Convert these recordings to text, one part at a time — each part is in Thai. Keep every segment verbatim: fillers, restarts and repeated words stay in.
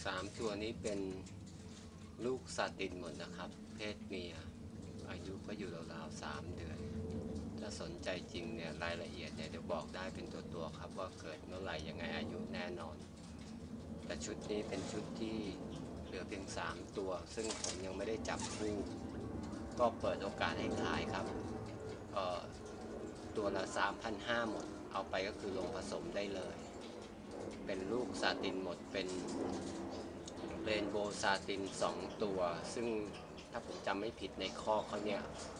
สามตัวนี้เป็นลูกซาตินหมดนะครับเพศเมียอายุก็อยู่ราวๆสามเดือนถ้าสนใจจริงเนี่ยรายละเอียดเนี่ยเดี๋ยวบอกได้เป็นตัวตัวครับว่าเกิดเมื่อไหร่ยังไงอายุแน่นอนแต่ชุดนี้เป็นชุดที่เหลือเพียงสามตัวซึ่งผมยังไม่ได้จับคู่ก็เปิดโอกาสให้ขายครับเอ่อตัวละ สามพันห้าร้อย หมดเอาไปก็คือลงผสมได้เลยเป็นลูกซาตินหมดเป็นเรนโบว์ซาตินสองตัวซึ่งถ้าผมจำไม่ผิดในข้อเขาเนี่ย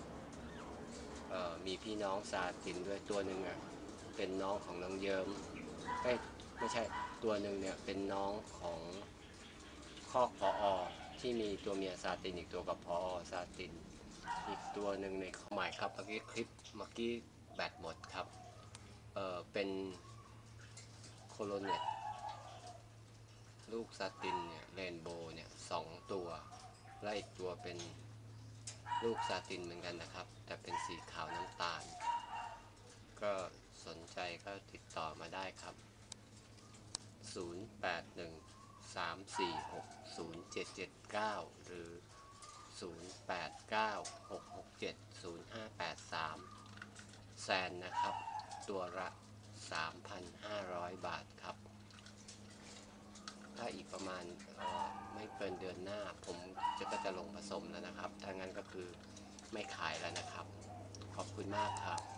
มีพี่น้องซาตินด้วยตัวหนึ่งอ่ะเป็นน้องของน้องเยิ้มไม่ไม่ใช่ตัวหนึ่งเนี่ยเป็นน้องของคอกพออที่มีตัวเมียซาตินอีกตัวกับพอซาตินอีกตัวหนึ่งในข้อหมายครับเมื่อกี้คลิปเมื่อกี้แบตหมดครับเออเป็นโคโลเนตลูกซาตินเนี่ยเรนโบว์เนี่ยสองตัวและอีกตัวเป็นลูกซาตินเหมือนกันนะครับแต่เป็นสีขาวน้ำตาลก็สนใจก็ติดต่อมาได้ครับศูนย์ แปด หนึ่ง สาม สี่ หก ศูนย์ เจ็ด เจ็ด เก้าหรือศูนย์ แปด เก้า หก หก เจ็ด ศูนย์ ห้า แปด สามแซนนะครับตัวละ สามพันห้าร้อย บาทครับถ้าอีกประมาณไม่เกินเดือนหน้าผมจะก็จะลงผสมแล้วนะครับถ้างั้นก็คือไม่ขายแล้วนะครับขอบคุณมากครับ